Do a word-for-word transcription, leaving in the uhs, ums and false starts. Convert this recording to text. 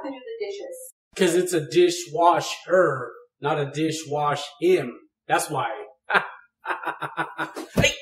have to do the dishes? Because it's a dishwasher, not a dishwash him. That's why. Hey.